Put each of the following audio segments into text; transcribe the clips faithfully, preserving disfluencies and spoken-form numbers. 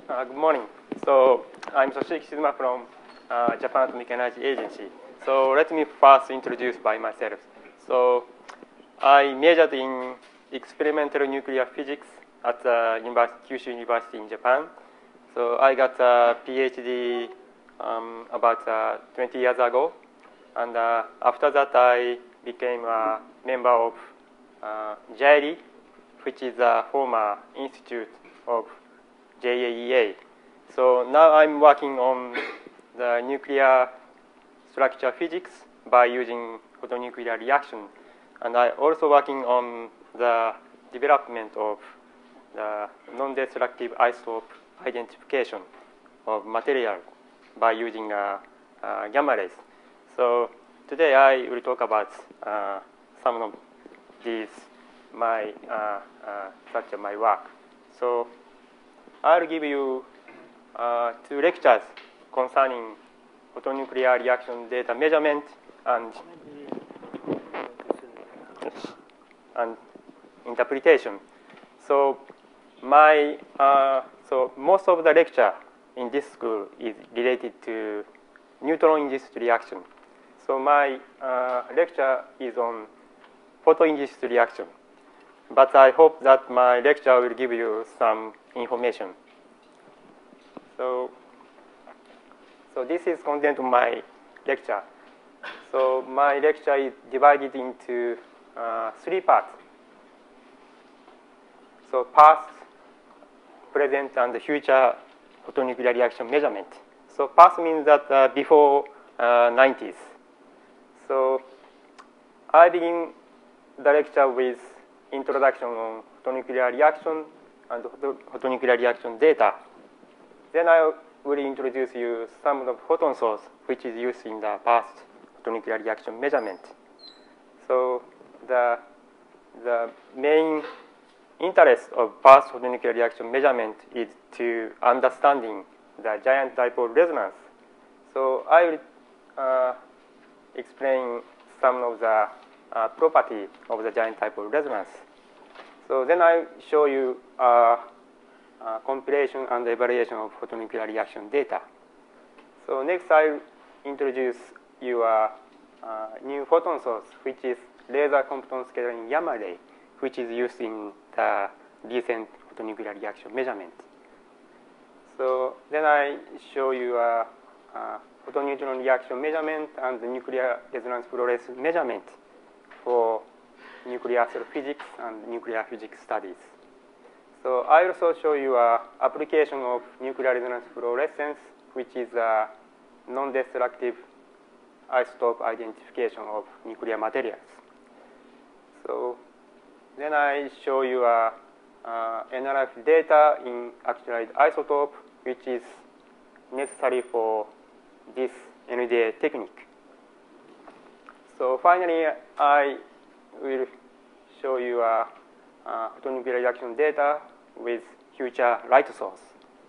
Uh, good morning. So I'm Toshiki Shizuma from uh, Japan Atomic Energy Agency. So let me first introduce by myself. So I majored in experimental nuclear physics at the University, Kyushu University in Japan. So I got a PhD um, about uh, twenty years ago. And uh, after that, I became a member of uh, J I R I, which is a former institute of J A E A. So now I'm working on the nuclear structure physics by using photonuclear reaction. And I'm also working on the development of the non-destructive isotope identification of material by using uh, uh, gamma rays. So today I will talk about uh, some of these, my, uh, uh, such as my work. So I'll give you uh, two lectures concerning photonuclear reaction data measurement and, and interpretation. So my uh, so most of the lecture in this school is related to neutron-induced reaction. So my uh, lecture is on photo-induced reaction. But I hope that my lecture will give you some information. So, so this is content of my lecture. So my lecture is divided into uh, three parts. So past, present, and future photonuclear reaction measurement. So past means that uh, before uh, nineties. So I begin the lecture with introduction on photonuclear reaction and photonuclear reaction data. Then I will introduce you some of the photon source which is used in the past photonuclear reaction measurement. So the, the main interest of past photonuclear reaction measurement is to understanding the giant dipole resonance. So I will uh, explain some of the uh, property of the giant dipole resonance. So then I show you uh, uh, compilation and evaluation of photonuclear reaction data. So next I'll introduce you a uh, new photon source, which is laser compton scattering gamma ray, which is used in the recent photonuclear reaction measurement. So then I show you a, a photoneutron reaction measurement and the nuclear resonance fluorescence measurement for nuclear cell physics and nuclear physics studies. So I also show you an application of nuclear resonance fluorescence, which is a non-destructive isotope identification of nuclear materials. So then I show you a, a N R F data in actualized isotope, which is necessary for this N D A technique. So finally, I will show you a, a photonuclear reaction data with future light source.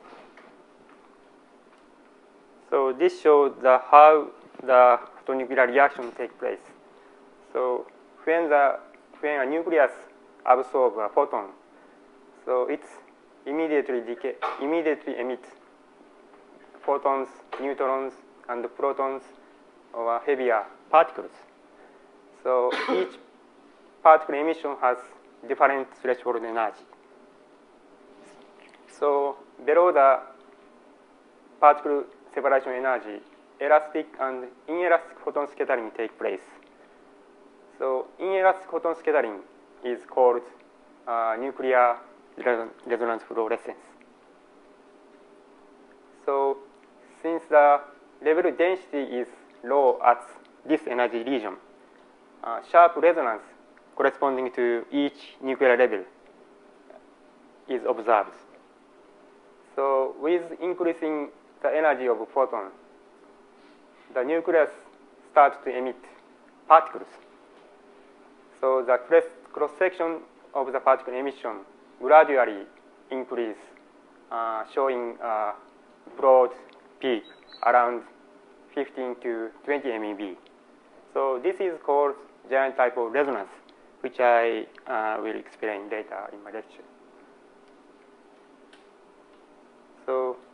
So this shows the how the photonuclear reaction takes place. So when the when a nucleus absorbs a photon, so it immediately decay, immediately emits photons, neutrons, and protons or heavier particles. So each particle emission has different threshold energy. So below the particle separation energy, elastic and inelastic photon scattering take place. So inelastic photon scattering is called uh, nuclear resonance fluorescence. So since the level density is low at this energy region, uh, sharp resonance corresponding to each nuclear level is observed. So with increasing the energy of a photon, the nucleus starts to emit particles. So the cross-section of the particle emission gradually increase, uh, showing a broad peak around fifteen to twenty MeV. So this is called giant dipole resonance, which I uh, will explain later in my lecture. So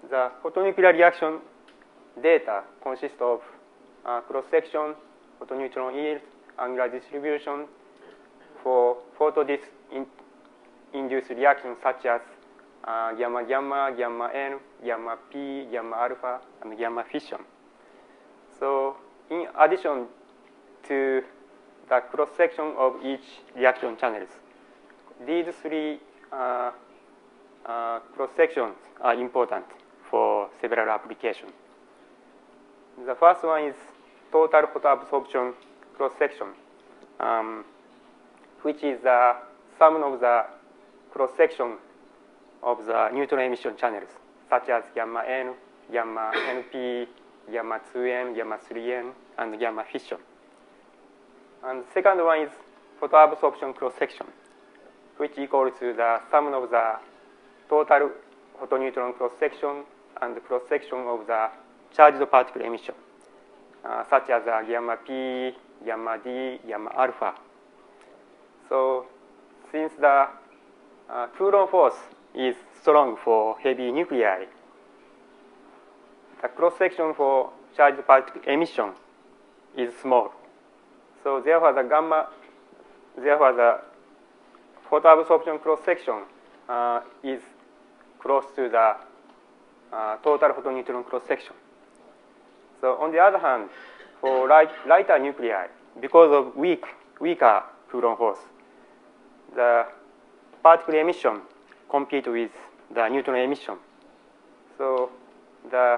the photonuclear reaction data consists of uh, cross-section, photoneutron yield, angular distribution for photo-induced reactions such as uh, gamma gamma, gamma N, gamma P, gamma alpha, and gamma fission. So in addition to the cross-section of each reaction channels, these three uh, uh, cross-sections are important for several applications. The first one is total photoabsorption cross-section, um, which is the sum of the cross-section of the neutron emission channels, such as gamma N, gamma N P, gamma two N, gamma three N, and gamma fission. And the second one is photoabsorption cross-section, which equals to the sum of the total photoneutron cross-section and cross-section of the charged particle emission, uh, such as uh, gamma P, gamma D, gamma alpha. So since the uh, Coulomb force is strong for heavy nuclei, the cross-section for charged particle emission is small. So therefore the gamma, therefore the photoabsorption cross-section uh, is close to the uh, total photoneutron cross-section. So on the other hand, for light, lighter nuclei, because of weak, weaker Coulomb force, the particle emission compete with the neutron emission. So the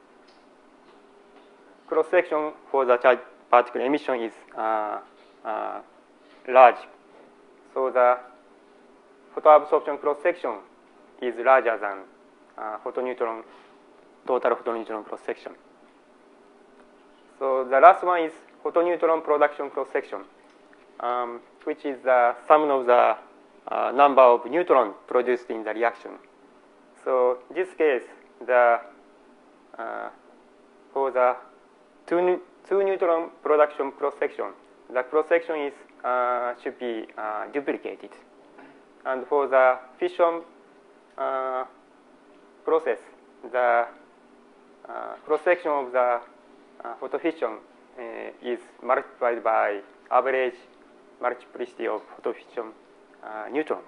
cross-section for the charged particle emission is uh, uh, large. So the photoabsorption cross-section is larger than uh, photoneutron, total photoneutron cross-section. So the last one is photoneutron production cross-section, um, which is the sum of the uh, number of neutrons produced in the reaction. So in this case, the uh, for the two, two neutron production cross-section, the cross-section is uh, should be uh, duplicated. And for the fission uh, process, the uh, cross-section of the uh, photofission uh, is multiplied by average multiplicity of photofission uh, neutrons.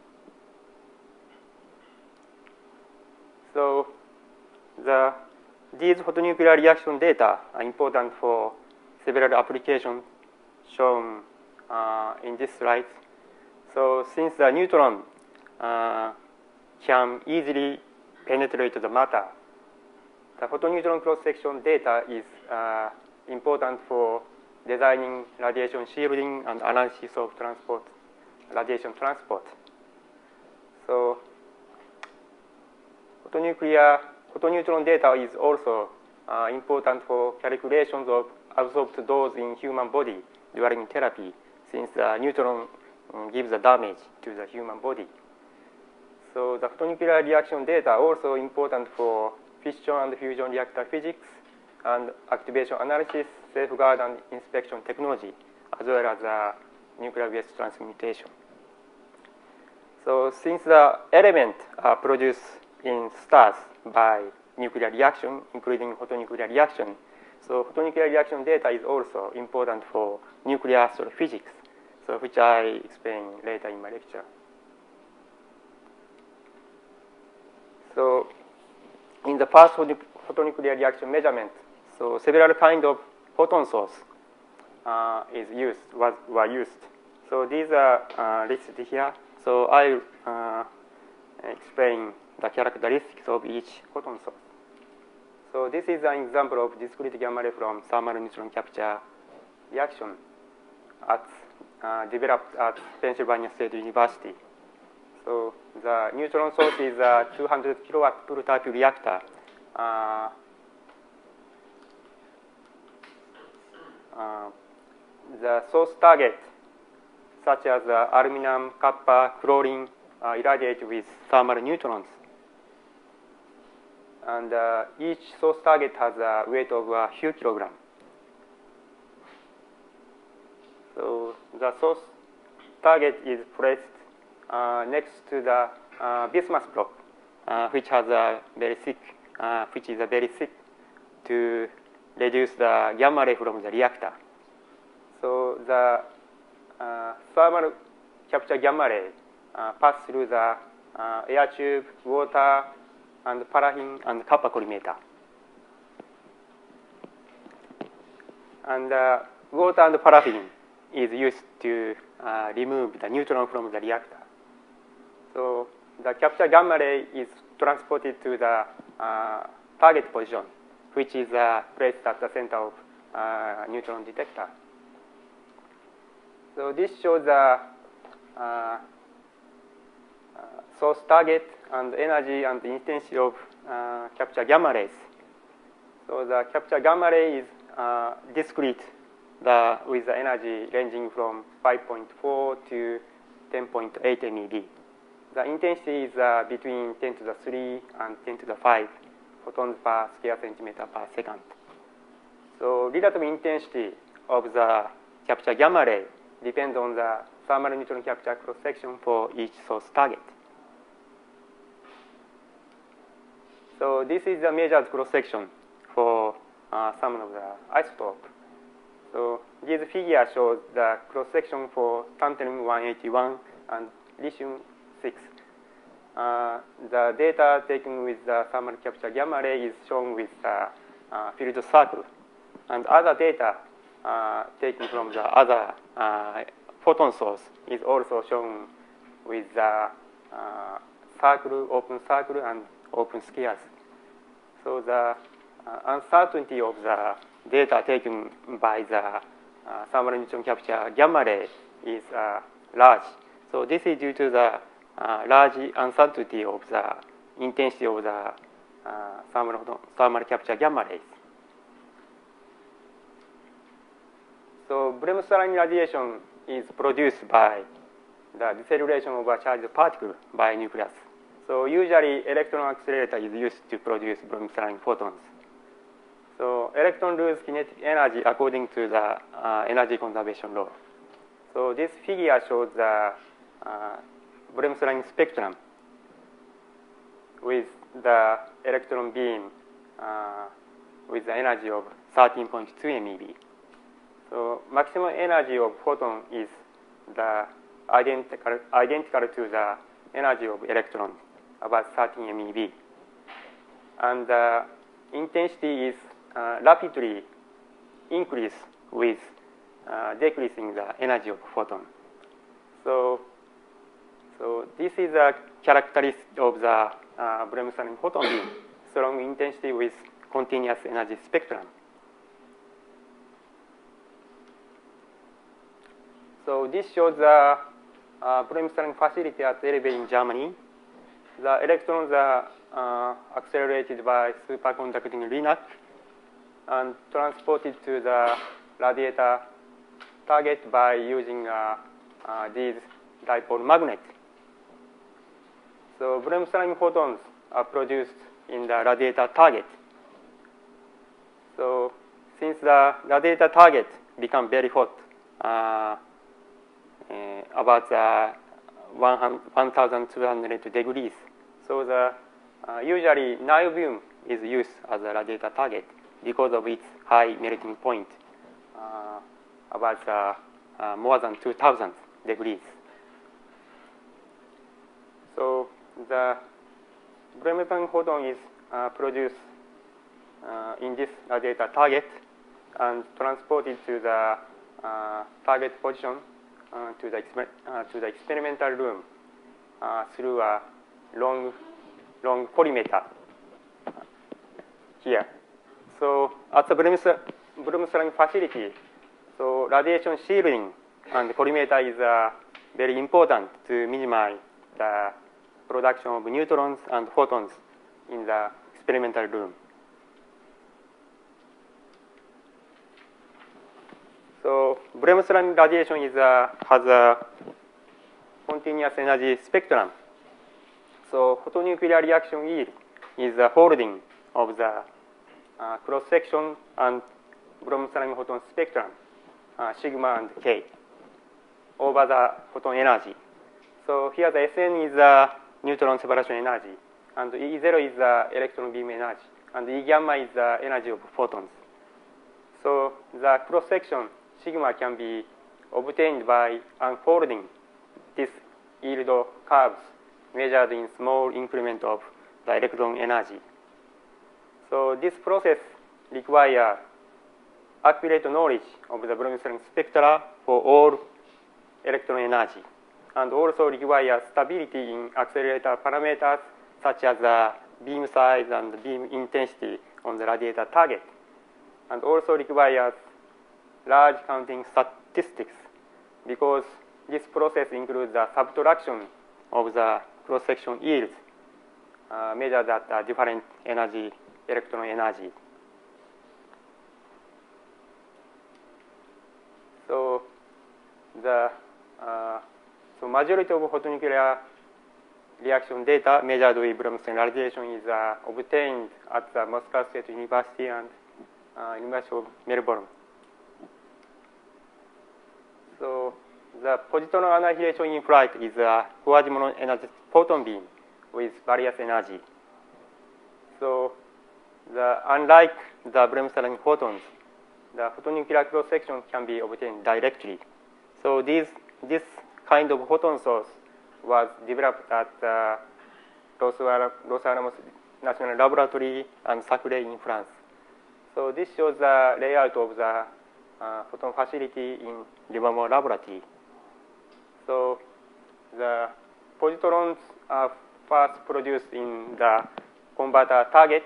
So the these photonuclear reaction data are important for several applications shown uh, in this slide. So since the neutron uh, can easily penetrate the matter, the photoneutron cross-section data is uh, important for designing radiation shielding and analysis of transport, radiation transport. So photonuclear, photoneutron data is also uh, important for calculations of absorbed dose in human body during therapy, since the neutron um, gives a damage to the human body. So the photonuclear reaction data are also important for fission and fusion reactor physics and activation analysis, safeguard and inspection technology, as well as uh, nuclear waste transmutation. So since the elements are produced in stars by nuclear reaction, including photonuclear reaction, so photonuclear reaction data is also important for nuclear astrophysics, so which I explain later in my lecture. So in the first photonuclear reaction measurement, so several kinds of photon source uh, is used, was, were used. So these are uh, listed here. So I uh, explain the characteristics of each photon source. So this is an example of discrete gamma ray from thermal neutron capture reaction at, uh, developed at Pennsylvania State University. So the neutron source is a two hundred kilowatt prototype reactor. Uh, uh, the source target, such as uh, aluminum, copper, chlorine, uh, irradiate with thermal neutrons. And uh, each source target has a weight of a few kilograms. So the source target is placed uh, next to the uh, bismuth block, uh, which has a very thick uh, which is uh, very thick, to reduce the gamma ray from the reactor. So the uh, thermal capture gamma ray uh, pass through the uh, air tube, water, and paraffin and copper collimator. And uh, water and paraffin is used to uh, remove the neutron from the reactor. So the capture gamma ray is transported to the uh, target position, which is uh, placed at the center of uh, neutron detector. So this shows the uh, uh, source target and energy and the intensity of uh, capture gamma rays. So the capture gamma ray is uh, discrete the, with the energy ranging from five point four to ten point eight MeV. The intensity is uh, between ten to the three and ten to the five photons per square centimeter per second. So relative intensity of the capture gamma ray depends on the thermal neutron capture cross-section for each source target. So this is the measured cross-section for uh, some of the isotope. So this figure shows the cross-section for tantalum one eighty-one and lithium six. Uh, the data taken with the thermal capture gamma ray is shown with the uh, field circle, and other data uh, taken from the other uh, photon source is also shown with the uh, circle, open circle, and open squares. So the uh, uncertainty of the data taken by the uh, thermal neutron capture gamma ray is uh, large. So this is due to the uh, large uncertainty of the intensity of the uh, thermal, thermal capture gamma rays. So Bremsstrahlung radiation is produced by the deceleration of a charged particle by nucleus. So usually electron accelerator is used to produce Bremsstrahlung photons. So electron lose kinetic energy according to the uh, energy conservation law. So this figure shows the uh, Bremsstrahlung spectrum with the electron beam uh, with the energy of thirteen point two MeV. So maximum energy of photon is the identical, identical to the energy of electron, about thirteen MeV. And the intensity is uh, rapidly increase with uh, decreasing the energy of photon. So, so this is a characteristic of the uh, Bremsstrahlung photon beam, strong intensity with continuous energy spectrum. So this shows the uh, Bremsstrahlung facility at L B in Germany. The electrons are uh, accelerated by superconducting Linac and transported to the radiator target by using uh, uh, these dipole magnets. So Bremsstrahlung photons are produced in the radiator target. So since the radiator target become very hot, uh, uh, about uh, one thousand two hundred degrees, so the uh, usually niobium is used as a radiator target because of its high melting point, uh, about uh, uh, more than two thousand degrees. So the Bremsstrahlung photon is uh, produced uh, in this radiator target and transported to the uh, target position uh, to the uh, to the experimental room uh, through a long long collimator here. So at the Bremsstrahlung facility, so radiation shielding and collimator is uh, very important to minimize the production of neutrons and photons in the experimental room. So Bremsstrahlung radiation is a, has a continuous energy spectrum. So photonuclear reaction yield is a holding of the uh, cross-section and Bremsstrahlung photon spectrum, uh, sigma and k, over the photon energy. So here the S N is the neutron separation energy, and E zero is the electron beam energy, and E gamma is the energy of photons. So the cross-section sigma can be obtained by unfolding this yield curves measured in small increment of the electron energy. So this process requires accurate knowledge of the Bremsstrahlung spectra for all electron energy, and also requires stability in accelerator parameters such as the beam size and beam intensity on the radiator target, and also requires large counting statistics because this process includes the subtraction of the cross-section yields uh, measured at uh, different energy, electron energy. So the uh, so majority of photonuclear reaction data measured with Bremsstrahlung radiation is uh, obtained at the Moscow State University and uh, University of Melbourne. So the positron annihilation in flight is a quasi-monoenergetic photon beam with various energy. So the, unlike the Bremsstrahlung photons, the photonuclear cross-section can be obtained directly. So these, this kind of photon source was developed at uh, Los, Los Alamos National Laboratory and Saclay in France. So this shows the layout of the uh, photon facility in Livermore Laboratory. So the positrons are first produced in the converter target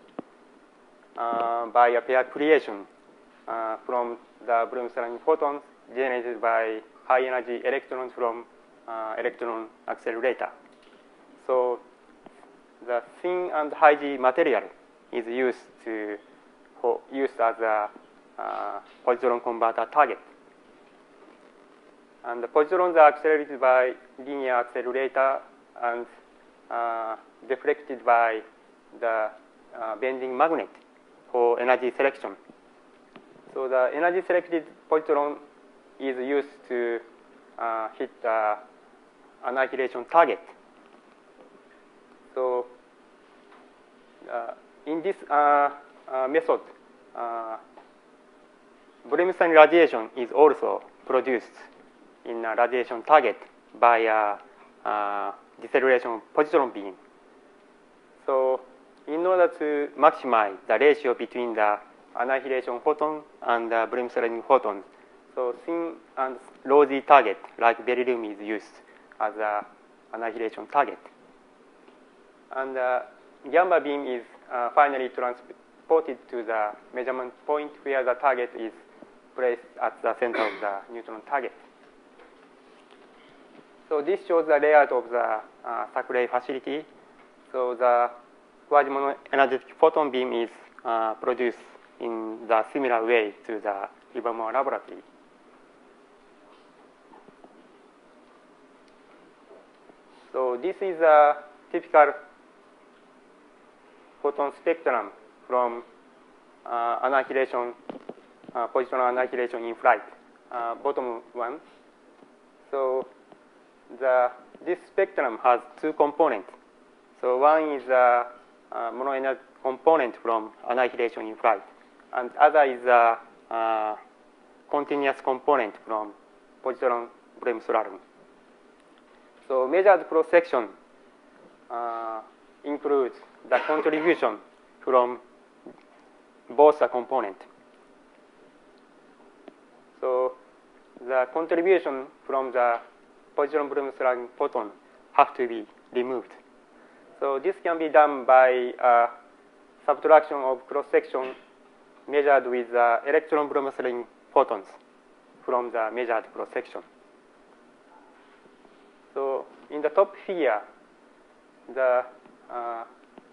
uh, by a pair creation uh, from the Bremsstrahlung photons generated by high energy electrons from uh, electron accelerator. So the thin and high G material is used to used as a uh, positron converter target. And the positrons are accelerated by linear accelerator and uh, deflected by the uh, bending magnet for energy selection. So the energy selected positron is used to uh, hit the annihilation target. So uh, in this uh, uh, method, uh, Bremsstrahlung radiation is also produced in a radiation target by a uh, deceleration of positron beam. So in order to maximize the ratio between the annihilation photon and the Bremsstrahlung photons, so thin and low-Z target like beryllium is used as a annihilation target. And the gamma beam is uh, finally transported to the measurement point where the target is placed at the center of the neutron target. So this shows the layout of the uh, Saclay facility. So the quasi-monoenergetic photon beam is uh, produced in the similar way to the Livermore Laboratory. So this is a typical photon spectrum from uh, annihilation, uh, positron annihilation in flight, uh, bottom one. So the, this spectrum has two components. So one is a, a monoenergetic component from annihilation in flight, and other is a, a continuous component from positron Bremsstrahlung. So measured cross-section uh, includes the contribution from both the component. So the contribution from the positron Bremsstrahlung photon have to be removed. So this can be done by uh, subtraction of cross-section measured with the electron Bremsstrahlung photons from the measured cross-section. So in the top figure, the uh,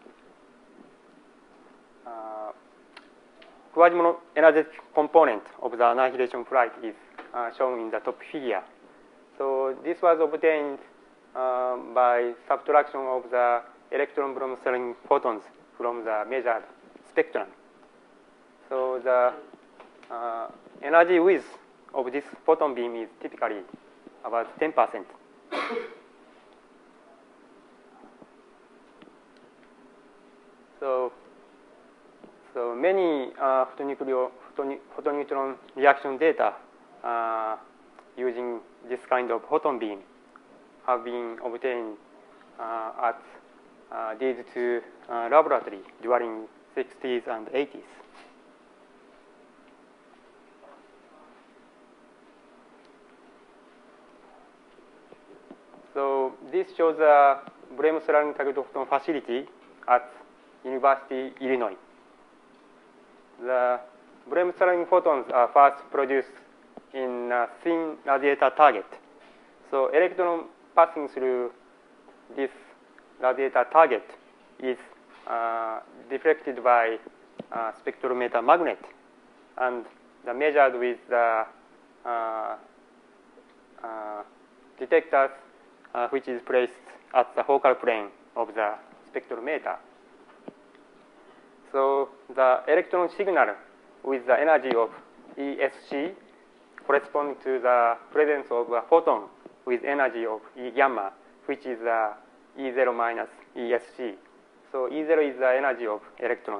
uh, quasi-monoenergetic component of the annihilation flight is uh, shown in the top figure. So this was obtained uh, by subtraction of the electron Bremsstrahlung photons from the measured spectrum. So the uh, energy width of this photon beam is typically about ten percent. So, so many uh, photonucleo, photoneutron reaction data uh, using this kind of photon beam have been obtained uh, at uh, these two uh, laboratories during sixties and eighties. So this shows a Bremsstrahlung target photon facility at University of Illinois. The Bremsstrahlung photons are first produced in a thin radiator target. So electron passing through this radiator target is uh, deflected by a spectrometer magnet and the measured with the uh, uh, detectors uh, which is placed at the focal plane of the spectrometer. So the electron signal with the energy of E S C corresponds to the presence of a photon with energy of E gamma, which is uh, E zero minus E S C. So E zero is the energy of electron.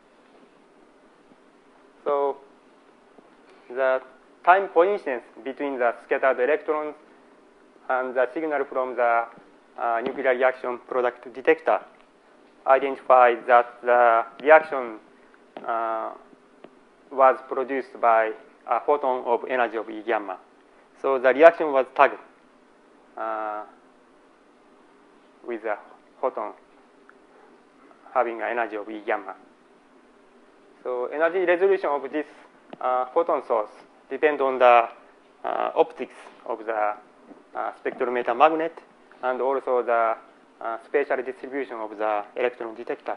So the time coincidence between the scattered electrons and the signal from the uh, nuclear reaction product detector identifies that the reaction uh, was produced by a photon of energy of E gamma. So the reaction was tagged uh, with a photon having an energy of E gamma. So energy resolution of this uh, photon source depends on the uh, optics of the uh, spectrometer magnet and also the uh, spatial distribution of the electron detectors.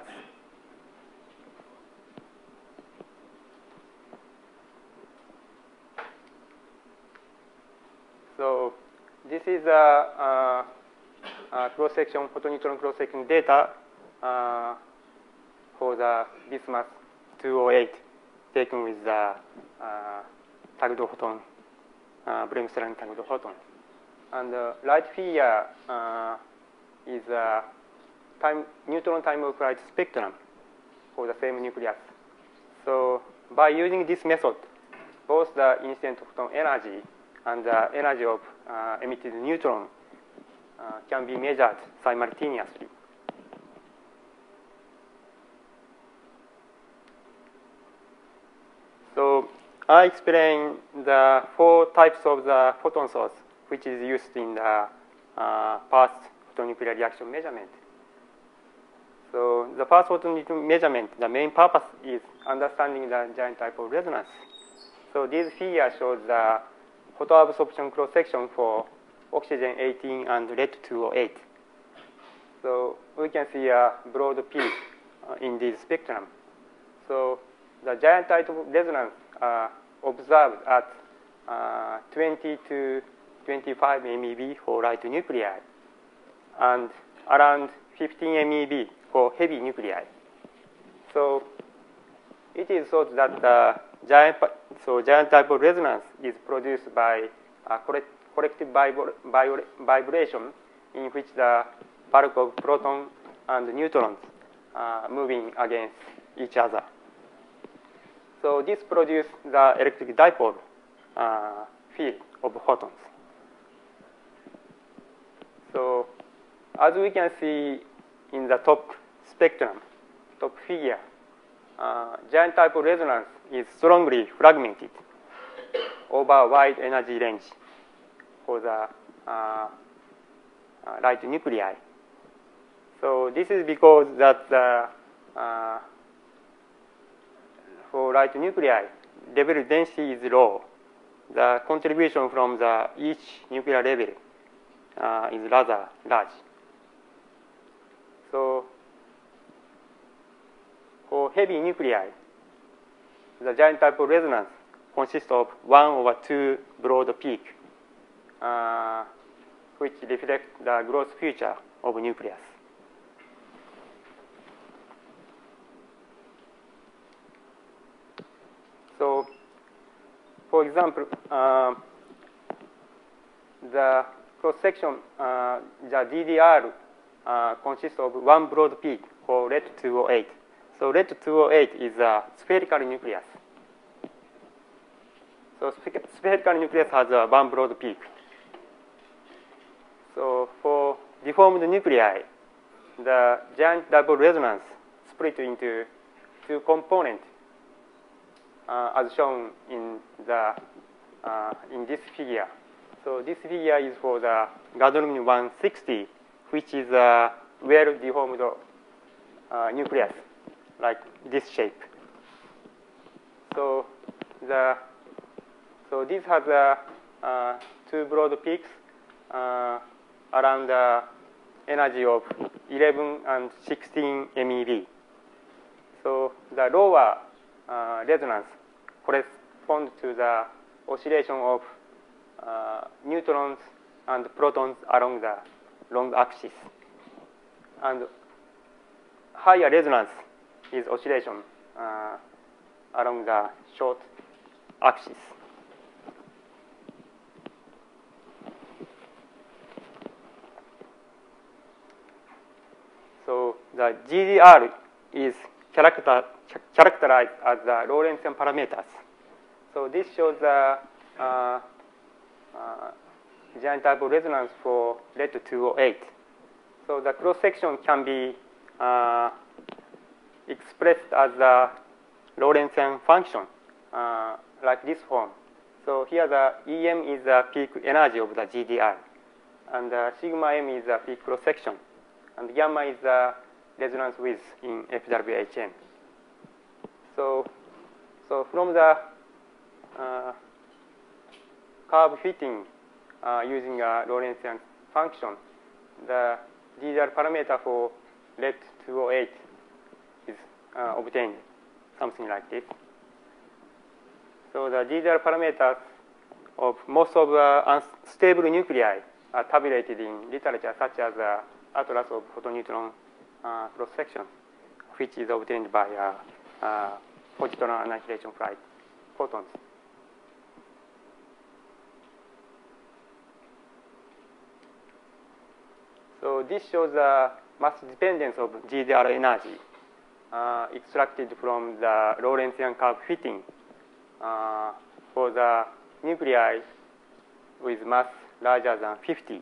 So this is a, a, a cross-section, photoneutron cross-section data uh, for the bismuth two oh eight taken with the uh, tagged photon, uh, Bremsstrahlung tagged photon. And the light figure uh, is a time, neutron time of flight spectrum for the same nucleus. So by using this method, both the incident photon energy and the energy of uh, emitted neutron uh, can be measured simultaneously. So I explain the four types of the photon source which is used in the uh, past photonuclear reaction measurement. So the first photonuclear measurement, the main purpose is understanding the giant dipole resonance. So this figure shows the photoabsorption cross-section for oxygen eighteen and lead two oh eight. So we can see a broad peak uh, in this spectrum. So the giant dipole resonance are observed at uh, twenty to twenty-five MeV for light nuclei and around fifteen MeV for heavy nuclei. So it is thought that the giant, so giant dipole resonance is produced by a collective vibration in which the bulk of protons and neutrons are moving against each other. So this produces the electric dipole uh, field of photons. So as we can see in the top spectrum, top figure, uh, giant dipole resonance is strongly fragmented over a wide energy range for the uh, uh, light nuclei. So this is because that the uh, for light nuclei, level density is low. The contribution from the each nuclear level uh, is rather large. So for heavy nuclei, the giant dipole resonance consists of one over two broad peaks, uh, which reflect the growth feature of nucleus. So, for example, uh, the cross section, uh, the D D R uh, consists of one broad peak for lead two oh eight So lead two oh eight is a spherical nucleus. So spherical nucleus has a one broad peak. So for deformed nuclei, the giant double resonance split into two components, uh, as shown in the uh, in this figure. So this figure is for the gadolinium one sixty, which is a well deformed uh, nucleus, like this shape. So the so this has a uh, two broad peaks uh, around the energy of eleven and sixteen MeV. So the lower uh, resonance corresponds to the oscillation of uh, neutrons and protons along the long axis, and higher resonance is oscillation uh, along the short axis. So the G D R is character, characterized as the Lorentzian parameters. So this shows the uh, uh, giant double resonance for lead two oh eight. So the cross section can be uh, expressed as a Lorentzian function, uh, like this form. So here the E M is the peak energy of the G D R, and the sigma M is the peak cross section, and gamma is the resonance width in F W H M. So, so from the uh, curve fitting uh, using a Lorentzian function, the G D R parameter for lead two oh eight is uh, obtained, something like this. So the G D R parameters of most of the unstable nuclei are tabulated in literature, such as the Atlas of photoneutron uh, cross-section, which is obtained by uh, uh, positron annihilation flight photons. So this shows the mass dependence of G D R energy uh, extracted from the Lorentzian curve fitting uh, for the nuclei with mass larger than fifty.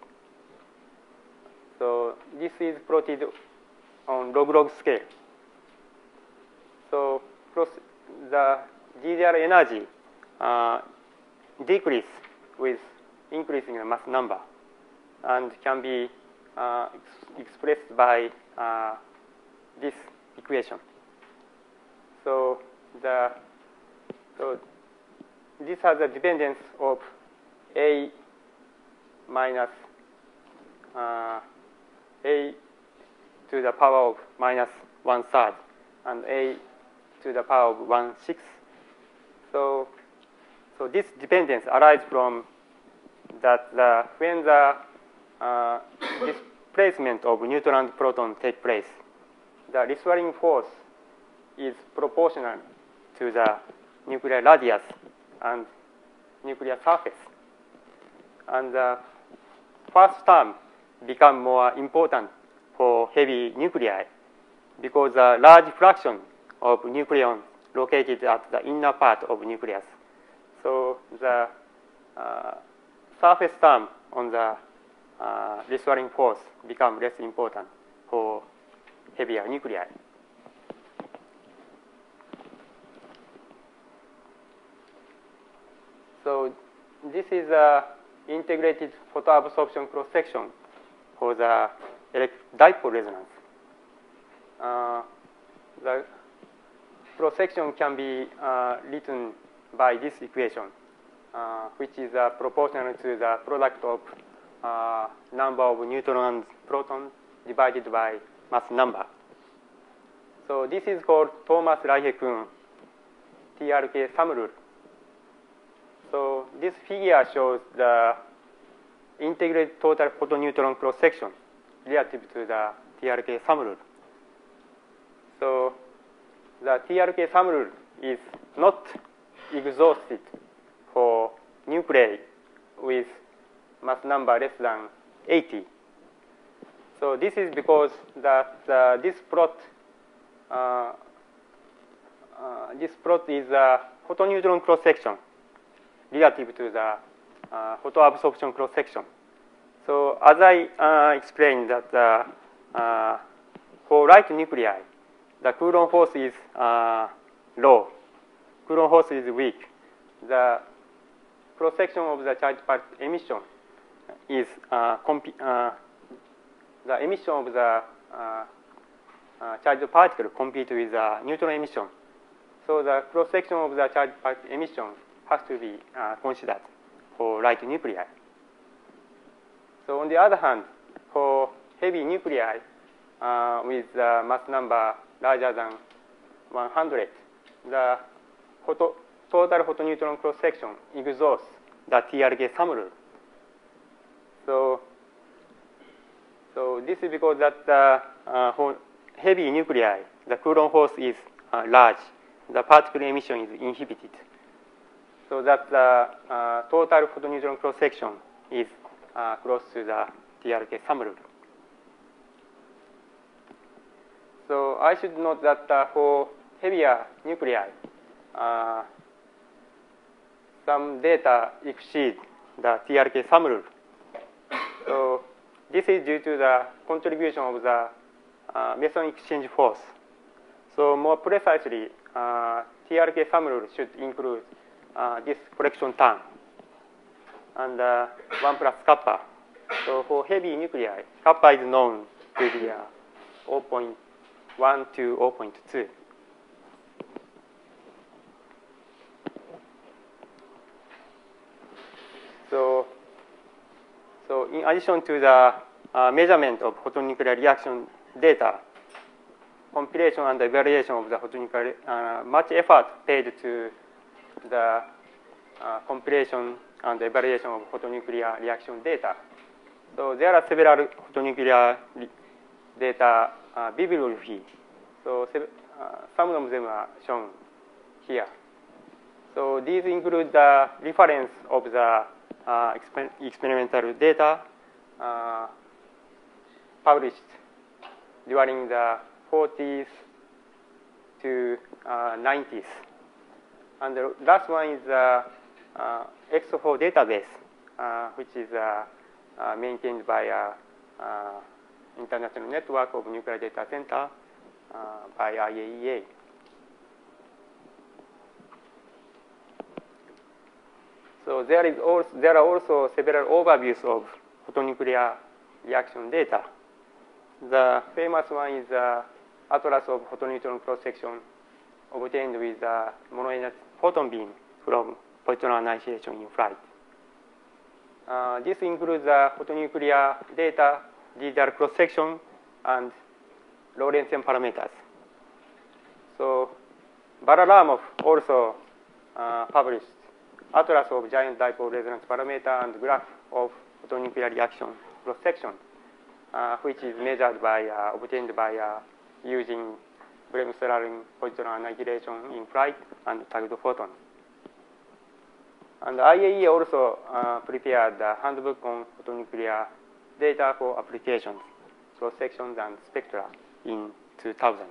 So this is plotted on log-log scale. So the G D R energy uh, decrease with increasing the mass number, and can be uh, ex expressed by uh, this equation. So the so this has a dependence of A minus uh, A to the power of minus one third, and A to the power of one sixth. So, so this dependence arises from that the when the uh, displacement of neutron and proton take place, the Lisswelling force is proportional to the nuclear radius and nuclear surface, and the first term become more important for heavy nuclei because a large fraction of nucleons located at the inner part of nucleus. So the uh, surface term on the uh, Lisswelling force become less important for heavier nuclei. So this is a integrated photoabsorption cross-section for the dipole resonance. Uh, the cross-section can be uh, written by this equation, uh, which is uh, proportional to the product of uh, number of neutrons and protons divided by mass number. So this is called Thomas Reiche-Kuhn T R K sum rule. So this figure shows the integrated total photoneutron cross-section relative to the T R K sum rule. So the T R K sum rule is not exhausted for nuclei with mass number less than eighty. So this is because that uh, this plot uh, uh, this plot is a photoneutron cross-section relative to the uh, photoabsorption cross-section. So as I uh, explained that uh, uh, for light nuclei, the Coulomb force is uh, low. Coulomb force is weak. The cross-section of the charged particle emission is uh, uh, the emission of the uh, uh, charged particle compete with the neutron emission. So the cross-section of the charged particle emission has to be uh, considered for light nuclei. So on the other hand, for heavy nuclei uh, with the mass number larger than one hundred, the photo, total photoneutron cross-section exhausts the T R K sum rule. So, so this is because that uh, uh, for heavy nuclei, the Coulomb force is uh, large. The particle emission is inhibited. So that the uh, total photoneutron cross-section is uh, close to the T R K sum rule. So I should note that uh, for heavier nuclei, uh, some data exceed the T R K sum rule. So this is due to the contribution of the uh, meson exchange force. So more precisely, uh, T R K sum rule should include uh, this correction term and uh, one plus kappa. So for heavy nuclei, kappa is known to be uh, zero point one to zero point two. So, so in addition to the uh, measurement of photonuclear reaction data, compilation and evaluation of the photonuclear, uh, much effort paid to the uh, compilation and evaluation of photonuclear reaction data. So there are several photonuclear data uh, bibliography. So uh, some of them are shown here. So these include the reference of the uh, exper experimental data uh, published during the forties to uh, nineties. And the last one is the uh, X four database, uh, which is uh, uh, maintained by a uh, international network of nuclear data center uh, by I A E A. So there is also there are also several overviews of photonuclear reaction data. The famous one is the Atlas of photoneutron cross-section obtained with the monoenergy photon beam from positron annihilation in flight. Uh, this includes the photonuclear data, D D R cross-section, and Lorentzian parameters. So Balaramov also uh, published Atlas of giant dipole resonance parameter and graph of photonuclear reaction cross-section, uh, which is measured by, uh, obtained by uh, using Bremsstrahlung positron annihilation in flight and tagged photon. And I A E A also uh, prepared the handbook on photonuclear data for applications, cross-sections, and spectra in two thousand.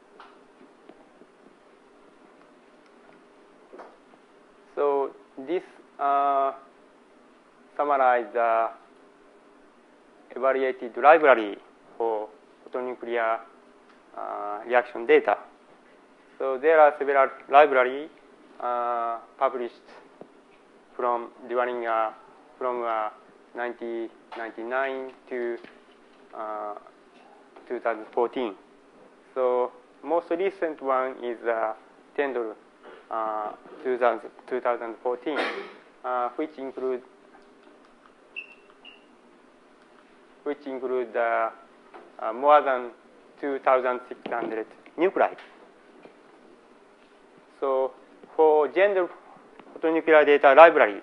So this uh, summarizes the evaluated library for photonuclear uh, reaction data. So there are several libraries uh, published from during uh, from uh, nineteen ninety-nine to uh, two thousand fourteen. So most recent one is uh, Tyndall uh, two thousand fourteen, uh, which include which include uh, uh, more than two thousand six hundred nuclei. So for gender photonuclear data library,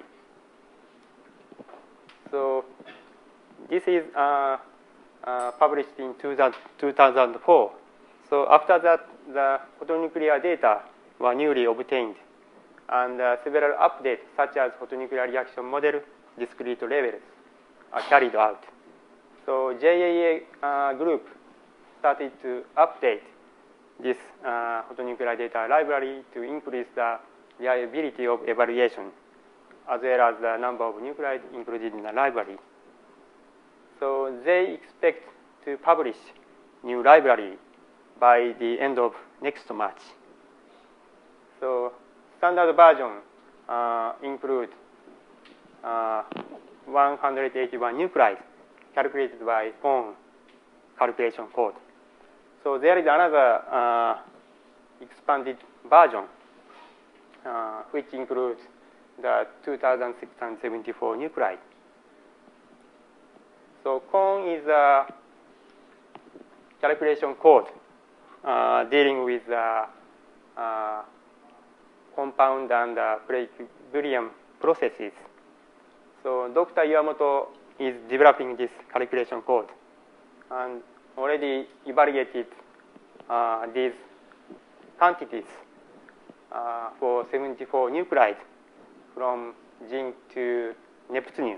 so this is uh, uh, published in two thousand four. So after that, the photonuclear data were newly obtained, and uh, several updates such as photonuclear reaction model, discrete levels are carried out. So J A A uh, group started to update this uh, photonuclear data library to increase the reliability of evaluation, as well as the number of nuclei included in the library. So they expect to publish new library by the end of next March. So standard version uh, include uh, one hundred eighty-one nuclei calculated by Kohn calculation code. So there is another uh, expanded version uh, which includes the two thousand six hundred seventy-four nuclei. So Kohn is a calculation code uh, dealing with uh, uh, compound and uh, pre-equilibrium processes. So Doctor Iwamoto is developing this calculation code and already evaluated uh, these quantities uh, for seventy-four nuclei from zinc to neptunium.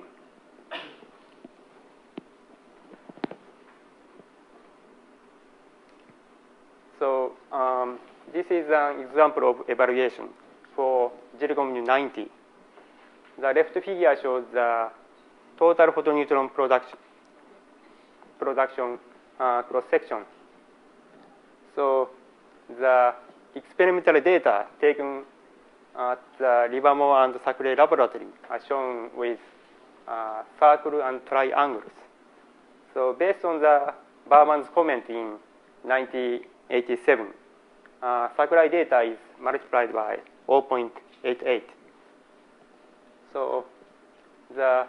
So um, this is an example of evaluation for zirconium ninety. The left figure shows the total photoneutron production, production uh, cross-section. So the experimental data taken at the Livermore and Saclay laboratory are shown with uh, circle and triangles. So based on the Berman's comment in nineteen eighty-seven, uh, Saclay data is multiplied by zero point eight eight. So the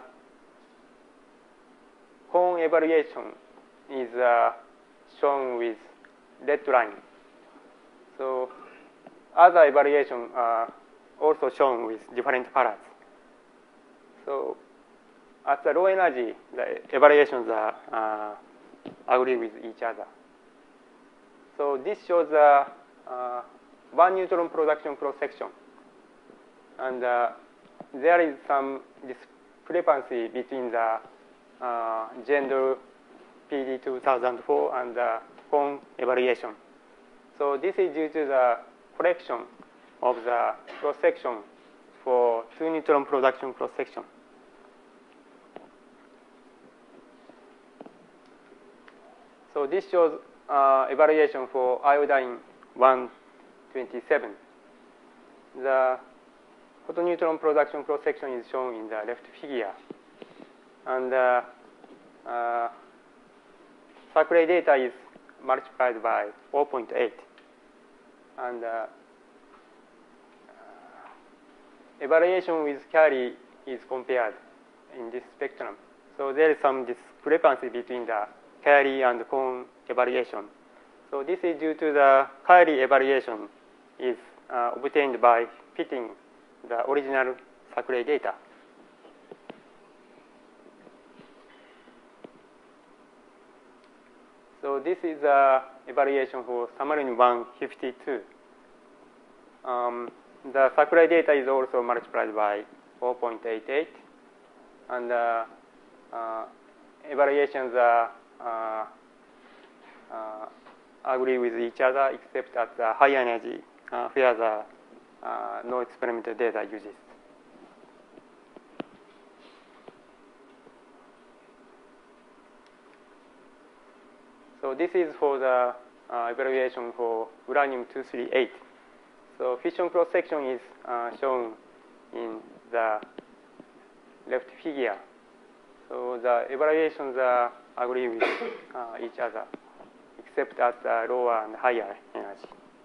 Kohn evaluation is uh, shown with red line. So other evaluations are also shown with different colors. So at the low energy, the evaluations are uh, agree with each other. So this shows the uh, one neutron production cross section, and uh, there is some discrepancy between the uh, gender P D two thousand four and the Kohn evaluation. So this is due to the correction of the cross section for two neutron production cross section. So this shows uh, evaluation for iodine one twenty-seven. The photoneutron production cross section is shown in the left figure, and uh, uh, Saclay data is multiplied by zero point eight, and uh, evaluation with carry is compared in this spectrum. So there is some discrepancy between the carry and Kohn evaluation. So this is due to the carry evaluation is uh, obtained by fitting the original Saclay data. So this is the evaluation for samarium one fifty-two. Um, the Saclay data is also multiplied by zero point eight eight, and uh, uh, evaluations are uh, uh, agree with each other except at the high energy uh, where the uh, no experimental data uses. So this is for the uh, evaluation for uranium two thirty-eight. So fission cross section is uh, shown in the left figure. So the evaluations are agree with uh, each other, except at the lower and higher energy.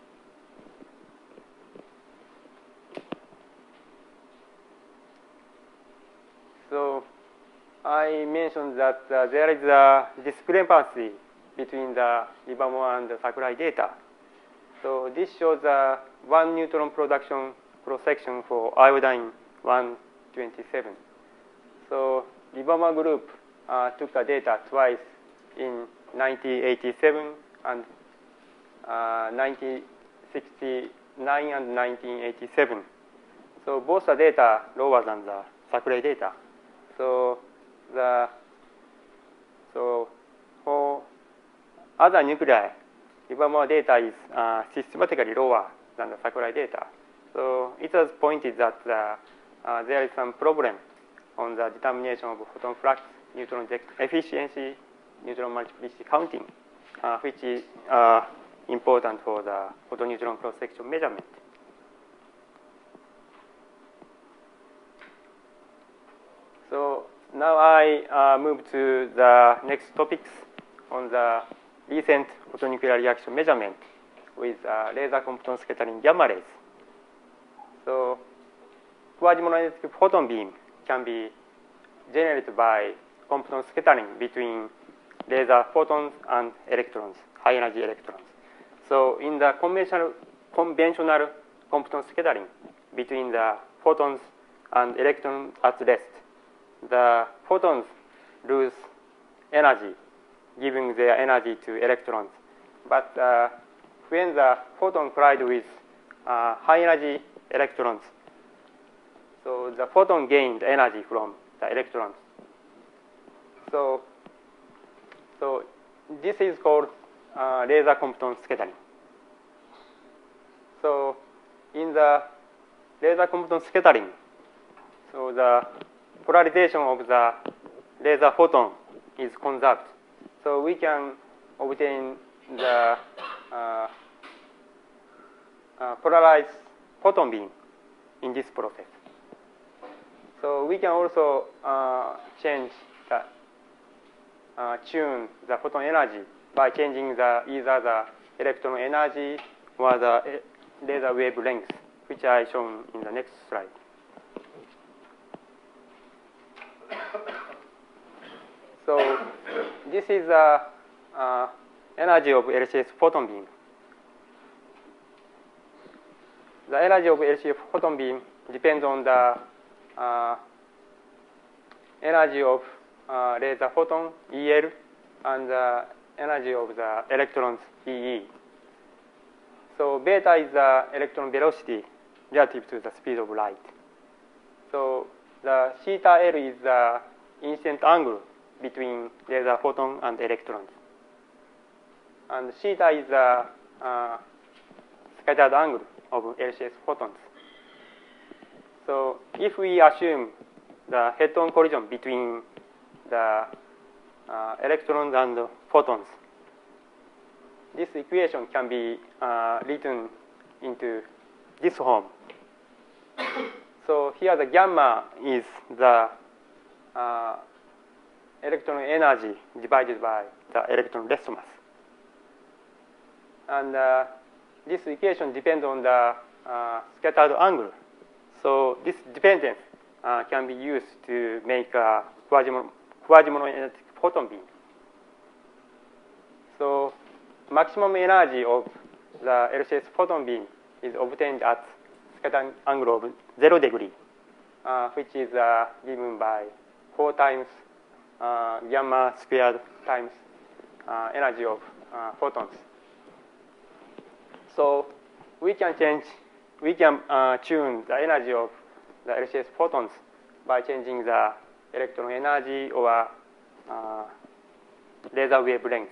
So I mentioned that uh, there is a discrepancy between the Livermore and the Saclay data. So this shows the one neutron production cross section for iodine one twenty-seven. So Livermore group uh, took the data twice in nineteen eighty-seven and uh, nineteen sixty-nine and nineteen eighty-seven. So both the data lower than the Saclay data. So the so for other nuclei, Livermore data is uh, systematically lower than the Sakurai data. So it was pointed that the, uh, there is some problem on the determination of photon flux, neutron efficiency, neutron multiplicity counting, uh, which is uh, important for the photoneutron cross-section measurement. So now I uh, move to the next topics on the recent photonuclear reaction measurement with uh, laser compton scattering gamma rays. So quasi-monolithic photon beam can be generated by compton scattering between laser photons and electrons, high energy electrons. So in the conventional, conventional compton scattering between the photons and electrons at rest, the photons lose energy, giving their energy to electrons. But uh, when the photon collide with uh, high energy electrons, so the photon gained energy from the electrons. So, so this is called uh, laser compton scattering. So in the laser compton scattering, so the polarization of the laser photon is conserved. So we can obtain the uh, uh, polarized photon beam in this process. So we can also uh, change the uh, tune the photon energy by changing the either the electron energy or the laser wave length, which I shown in the next slide. So this is the uh, energy of L C S photon beam. The energy of L C S photon beam depends on the uh, energy of uh, laser photon E L and the energy of the electrons E E. So beta is the electron velocity relative to the speed of light. So the theta L is the incident angle between laser photon and electrons. And theta is the uh, scattered angle of L C S photons. So if we assume the head-on collision between the uh, electrons and the photons, this equation can be uh, written into this form. So here the gamma is the uh, electron energy divided by the electron rest mass. And uh, this equation depends on the uh, scattered angle. So this dependence uh, can be used to make a quasi-monolithic photon beam. So maximum energy of the L C S photon beam is obtained at scattering angle of zero degree, uh, which is uh, given by four times uh, gamma squared times uh, energy of uh, photons. So we can change, we can uh, tune the energy of the L C S photons by changing the electron energy or uh, laser wavelength.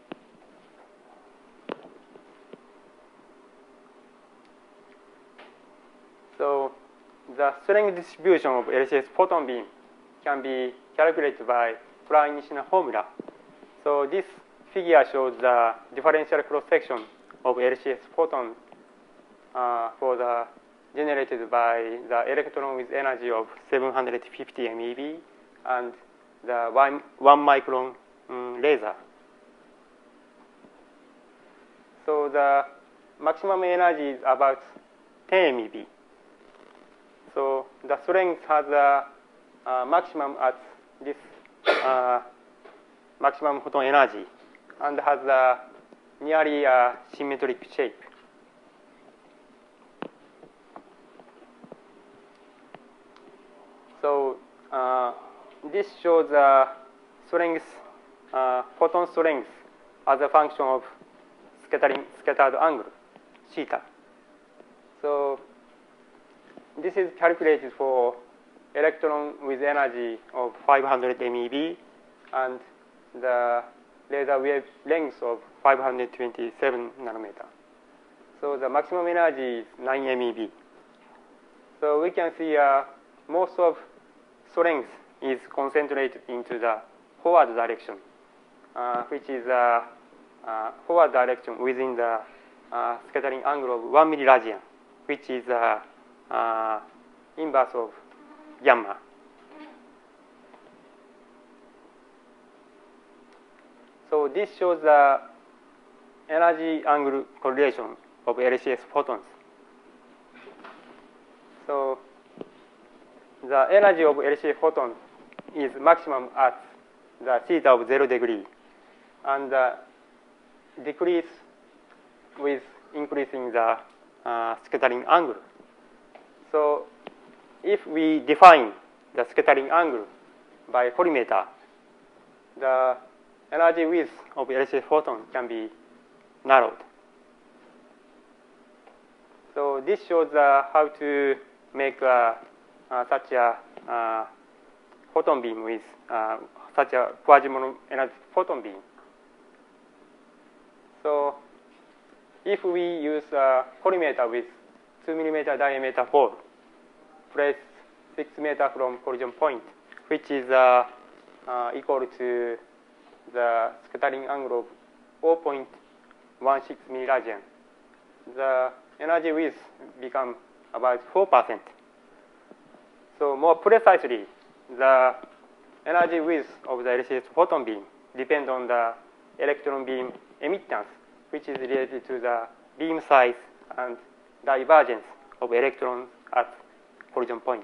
So the strength distribution of L C S photon beam can be calculated by Klein-Nishina formula. So this figure shows the differential cross-section of L C S photon uh, for the generated by the electron with energy of seven hundred fifty MeV and the one, one micron um, laser. So the maximum energy is about ten MeV. So the strength has a uh, maximum at this uh, maximum photon energy and has a nearly a symmetric shape. So uh, this shows the strength, uh, photon strength as a function of scattering, scattered angle, theta. So this is calculated for electron with energy of five hundred MeV and the laser wavelength of five hundred twenty-seven nanometer. So the maximum energy is nine MeV. So we can see uh, most of strength is concentrated into the forward direction, uh, which is a uh, uh, forward direction within the uh, scattering angle of one milliradian, which is a uh, uh, inverse of gamma. So this shows the energy angle correlation of L C S photons. So the energy of L C S photons is maximum at the theta of zero degree, and uh, decrease with increasing the uh, scattering angle. So if we define the scattering angle by collimator, the energy width of L C S photon can be narrowed. So this shows uh, how to make uh, uh, such a uh, photon beam with uh, such a quasi-mono energy photon beam. So if we use a collimator with two millimeter diameter hole, placed six meter from collision point, which is uh, uh, equal to the scattering angle of zero point one six milliradian, the energy width becomes about four percent. So more precisely, the energy width of the L C S photon beam depends on the electron beam emittance, which is related to the beam size and divergence of electrons at collision point.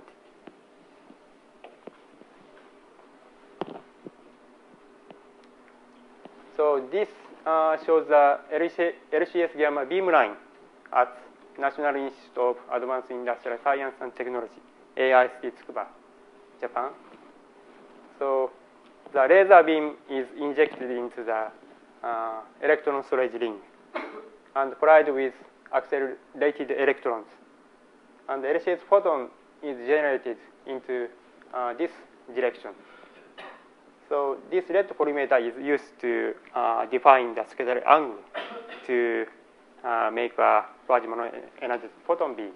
So this uh, shows the L C S gamma beam line at National Institute of Advanced Industrial Science and Technology, A I S T Tsukuba, Japan. So the laser beam is injected into the uh, electron storage ring and collide with accelerated electrons. And the L C S photon is generated into uh, this direction. So this red collimator is used to uh, define the scattering angle to uh, make a quasi-mono energy photon beam.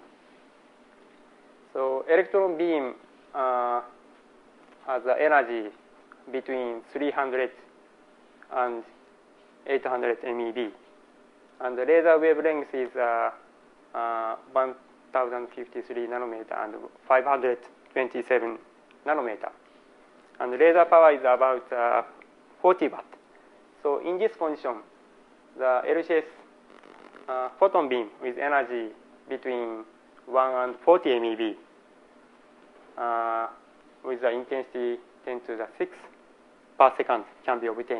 So electron beam uh, has an energy between three hundred and eight hundred MeV, and the laser wavelength is uh, uh, one thousand fifty-three nanometer and five hundred twenty-seven nanometer. And the laser power is about uh, forty watt. So in this condition, the L C S uh, photon beam with energy between one and forty MeV uh, with the intensity ten to the six per second can be obtained.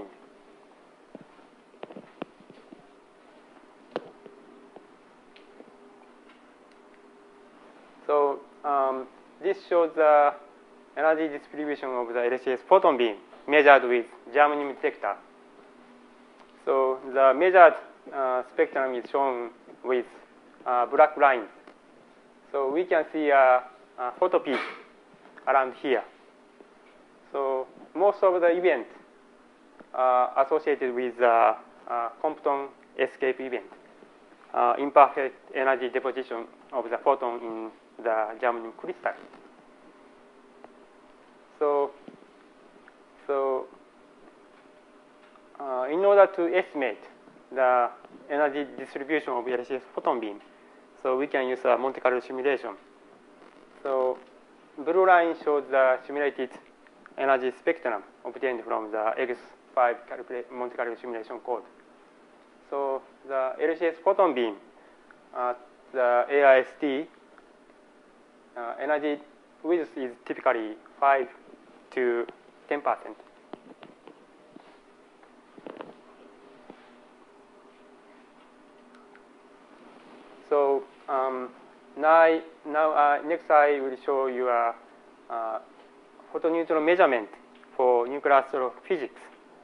So um, this shows the energy distribution of the L C S photon beam measured with germanium detector. So the measured uh, spectrum is shown with uh, black lines. So we can see a, a photo peak around here. So most of the events are associated with the uh, Compton escape event, uh, imperfect energy deposition of the photon in the germanium crystal. So, so uh, in order to estimate the energy distribution of L C S photon beam, so we can use a Monte Carlo simulation. So blue line shows the simulated energy spectrum obtained from the X five Monte Carlo simulation code. So the L C S photon beam at the A I S T uh, energy width is typically five to ten percent. So um, now, now uh, next I will show you a uh, photoneutron measurement for nuclear astrophysics.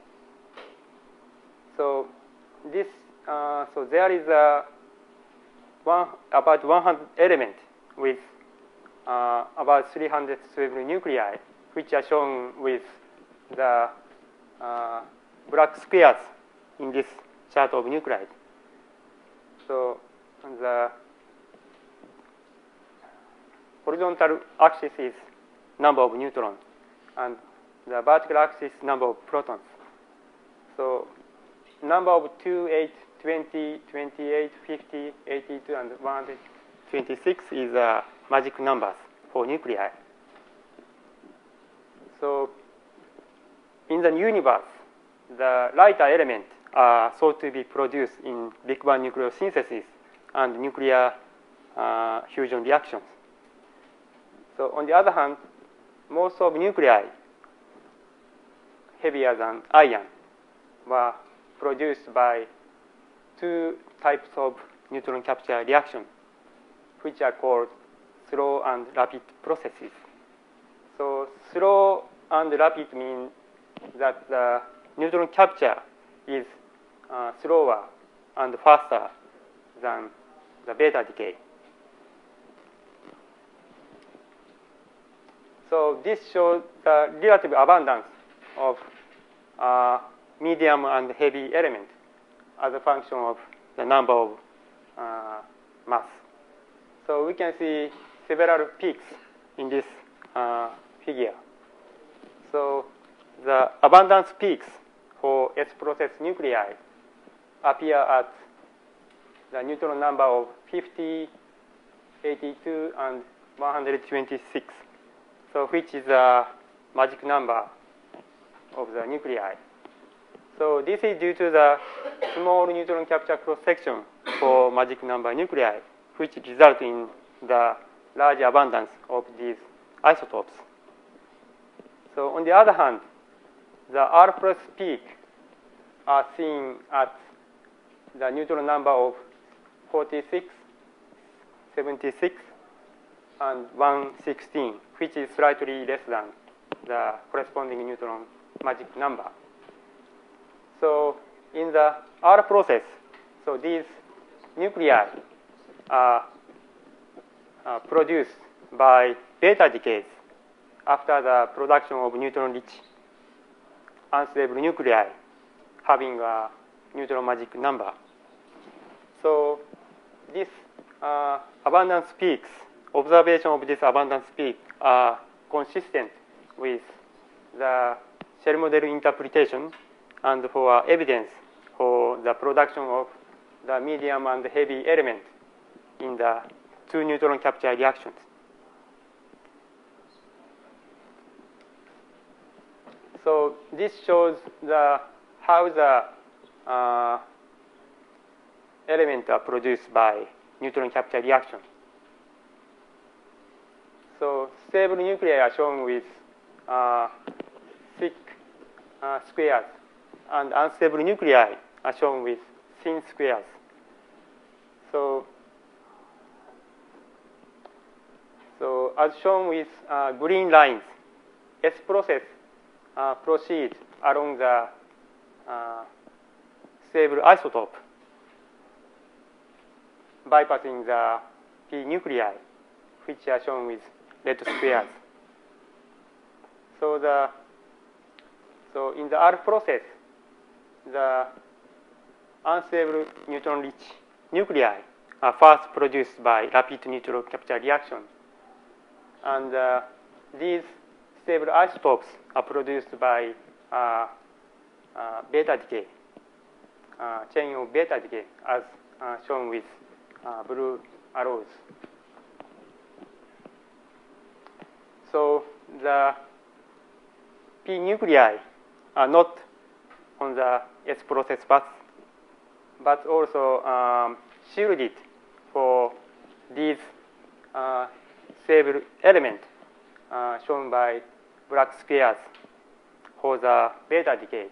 So this, uh, so there is a one about one hundred element with uh, about three hundred twelve nuclei, which are shown with the uh, black squares in this chart of nuclide. So the horizontal axis is number of neutrons, and the vertical axis number of protons. So number of two, eight, twenty, twenty-eight, fifty, eighty-two, and one hundred twenty-six is uh, magic numbers for nuclei. So in the universe, the lighter elements are thought to be produced in Big Bang nucleosynthesis and nuclear uh, fusion reactions. So on the other hand, most of nuclei heavier than iron were produced by two types of neutron capture reaction, which are called slow and rapid processes. So slow and rapid mean that the neutron capture is uh, slower and faster than the beta decay. So this shows the relative abundance of uh, medium and heavy element as a function of the number of uh, mass. So we can see several peaks in this uh, figure. So the abundance peaks for S-process nuclei appear at the neutron number of fifty, eighty-two, and one hundred twenty-six. So which is a magic number of the nuclei. So this is due to the small neutron capture cross-section for magic number nuclei, which result in the large abundance of these isotopes. So on the other hand, the R plus peak are seen at the neutron number of forty-six, seventy-six, and one hundred sixteen, which is slightly less than the corresponding neutron magic number. So in the R process, so these nuclei are uh, produced by beta decays after the production of neutron-rich unstable nuclei having a neutron magic number. So this uh, abundance peaks, observation of this abundance peak are consistent with the shell model interpretation and for evidence for the production of the medium and heavy element in the two neutron capture reactions. So this shows the how the uh, elements are produced by neutron capture reaction. So stable nuclei are shown with uh, thick uh, squares, and unstable nuclei are shown with thin squares. So, so as shown with uh, green lines, S process uh, proceeds along the uh, stable isotope, bypassing the p nuclei, which are shown with red squares. So the so in the R process, the unstable neutron-rich nuclei are first produced by rapid neutron capture reaction, and uh, these stable isotopes are produced by uh, uh, beta decay, uh, chain of beta decay, as uh, shown with uh, blue arrows. So the p nuclei are not on the S process path, but also um, shielded for these uh, stable elements uh, shown by black squares for the beta decay.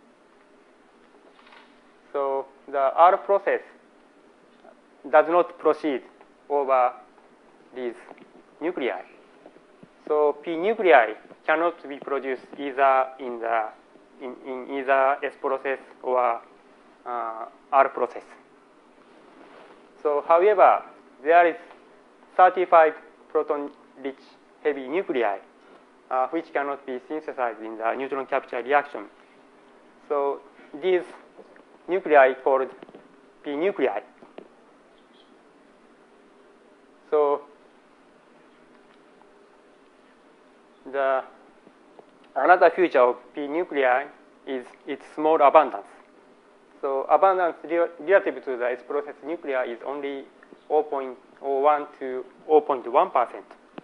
So the R process does not proceed over these nuclei. So p nuclei cannot be produced either in the in, in either S process or uh, R process. So, however, there is thirty-five proton-rich heavy nuclei uh, which cannot be synthesized in the neutron capture reaction. So these nuclei called p nuclei. So the another feature of p nuclei is its small abundance. So abundance relative to the S process nuclei is only zero point zero one to zero point one percent.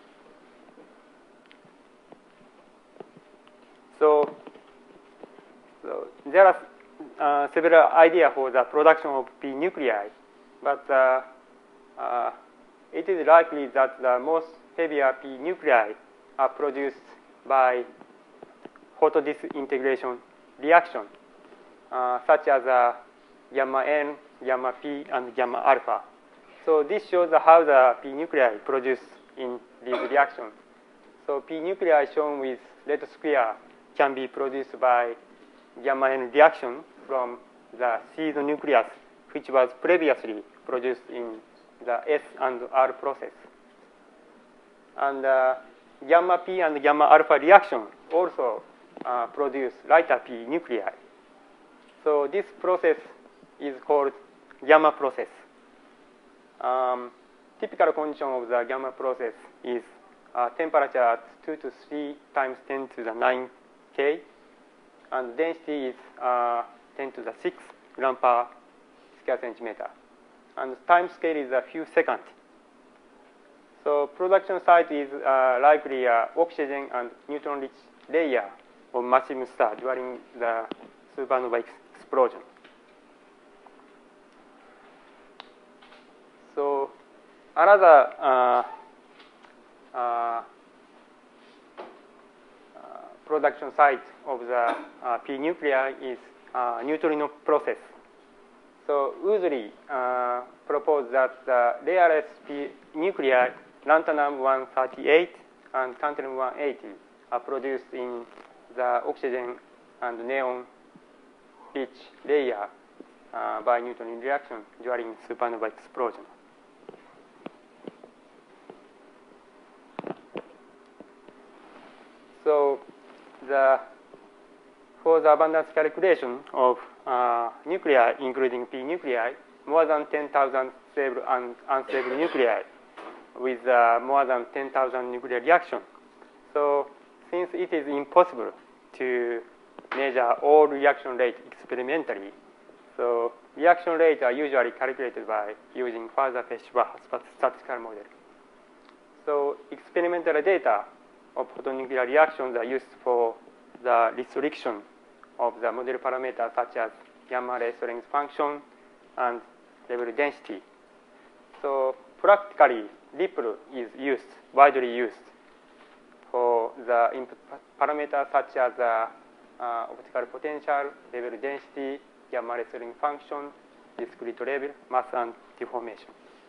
So, so there are uh, several ideas for the production of p nuclei, but uh, uh, it is likely that the most heavier p nuclei are produced by photodisintegration reaction, uh, such as uh, gamma N, gamma P, and gamma alpha. So this shows how the p nuclei produced in these reactions. So p nuclei shown with red square can be produced by gamma N reaction from the seed nucleus, which was previously produced in the S and R process. And uh, gamma P and gamma alpha reaction also uh, produce lighter p nuclei. So this process is called gamma process. Um, typical condition of the gamma process is uh, temperature at two to three times ten to the nine K, and density is uh, ten to the six gram per square centimeter. And time scale is a few seconds. So production site is uh, likely an oxygen and neutron-rich layer of massive star during the supernova explosion. So another uh, uh, production site of the uh, p nuclei is uh, neutrino process. So Woodley uh, proposed that the rarest p nuclei, lanthanum one thirty-eight and tantalum one eighty, are produced in the oxygen and neon rich layer uh, by neutron reaction during supernova explosion. So the for the abundance calculation of uh, nuclei, including p nuclei, more than ten thousand stable and unstable nuclei with uh, more than ten thousand nuclear reactions. So since it is impossible to measure all reaction rate experimentally, so reaction rates are usually calculated by using Further-Feshbach statistical model. So experimental data of photonuclear reactions are used for the restriction of the model parameters such as gamma ray strength function and level density. So practically, Ripple is used, widely used for the input parameters such as uh, uh, optical potential, level density, gamma ray strength function, discrete level, mass, and deformation.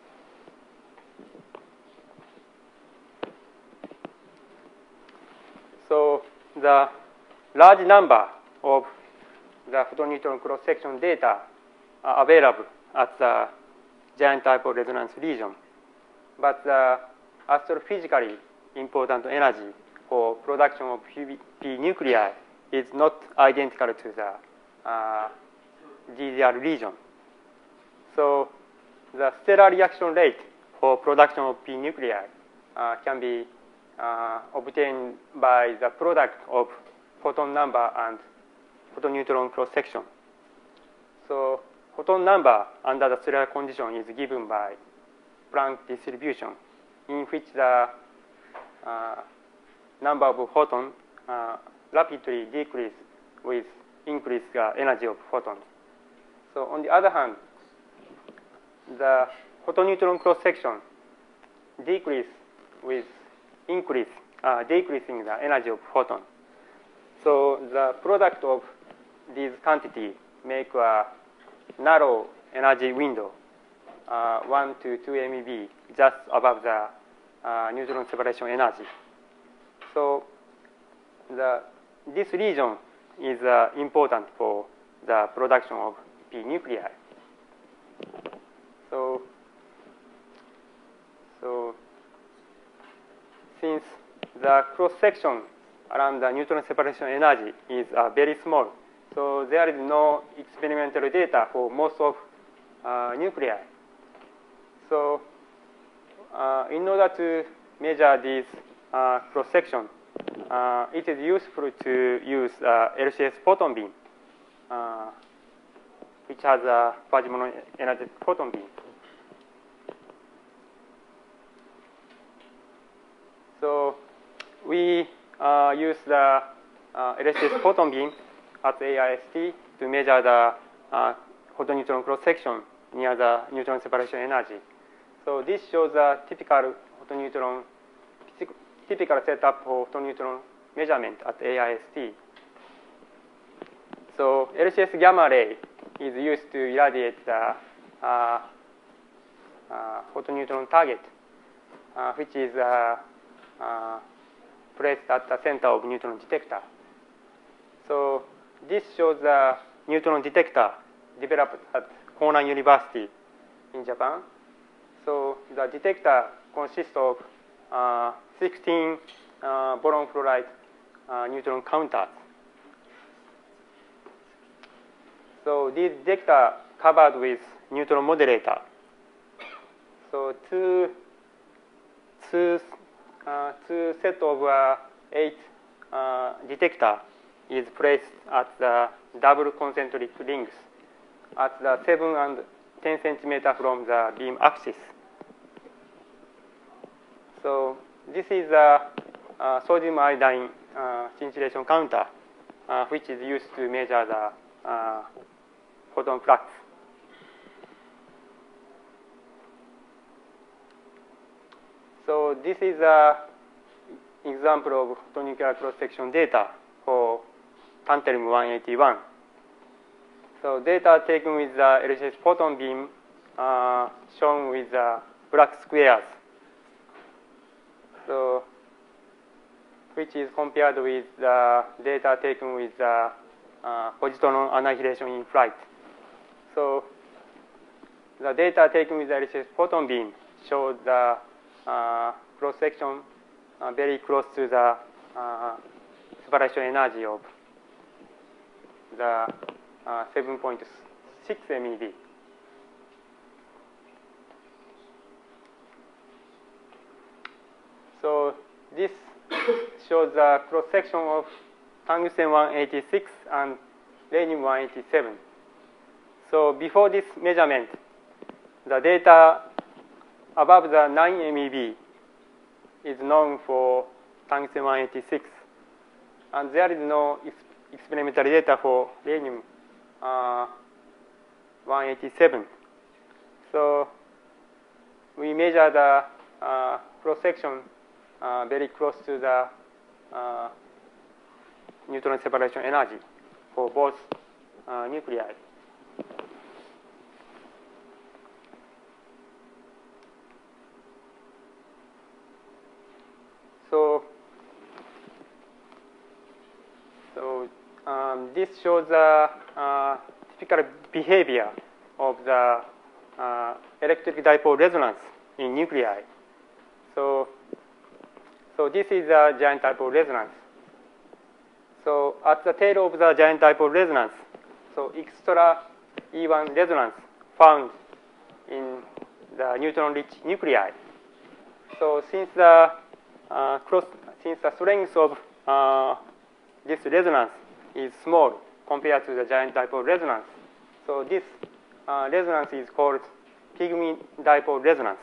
So the large number of the photoneutron cross-section data are available at the giant dipole resonance region, but the astrophysically important energy for production of p nuclei is not identical to the uh, G Z R region. So the stellar reaction rate for production of p nuclei uh, can be uh, obtained by the product of photon number and photoneutron cross-section. So photon number under the stellar condition is given by Planck distribution, in which the uh, number of photons uh, rapidly decrease with increased uh, energy of photons. So on the other hand, the photoneutron cross-section decrease with increase, uh, decreasing the energy of photons. So the product of these quantities make a narrow energy window, uh, one to two MeV, just above the uh, neutron separation energy. So the, this region is uh, important for the production of p nuclei. So, so since the cross-section around the neutron separation energy is uh, very small, So there is no experimental data for most of uh, nuclei. So uh, in order to measure this uh, cross-section, uh, it is useful to use uh, L C S photon beam, uh, which has a plasmonenergetic photon beam. So we uh, use the uh, L C S photon beam at A I S T to measure the uh, photoneutron cross-section near the neutron separation energy. So this shows a typical photoneutron, typical setup for photoneutron measurement at A I S T. So L C S gamma ray is used to irradiate the uh, uh, photoneutron target, uh, which is uh, uh, placed at the center of neutron detector. So this shows the neutron detector developed at Konan University in Japan. So the detector consists of uh, sixteen uh, boron fluoride uh, neutron counters. So this detector covered with neutron moderator. So two, two, uh, two set of uh, eight uh, detector is placed at the double concentric rings at the seven and ten centimeter from the beam axis. So this is a, a sodium iodine uh, scintillation counter, uh, which is used to measure the uh, photon flux. So this is an example of photonuclear cross-section data for tantalum one eighty-one. So data taken with the L C S photon beam uh, shown with the black squares. So which is compared with the data taken with the uh, positron annihilation in flight. So the data taken with the L C S photon beam shows the uh, cross-section uh, very close to the uh, separation energy of the uh, seven point six MeV. So this shows the cross-section of tungsten one eighty-six and rhenium one eighty-seven. So before this measurement, the data above the nine MeV is known for tungsten one eighty-six, and there is no ex experimental data for rhenium uh, one eighty-seven. So we measure the uh, cross-section uh, very close to the uh, neutron separation energy for both uh, nuclei. So, so um, this shows the uh, typical behavior of the uh, electric dipole resonance in nuclei. So, so this is a giant dipole resonance. So at the tail of the giant dipole resonance, so extra E one resonance found in the neutron-rich nuclei. So since the uh, cross, since the strength of uh, this resonance is small compared to the giant dipole resonance, so this uh, resonance is called pygmy dipole resonance.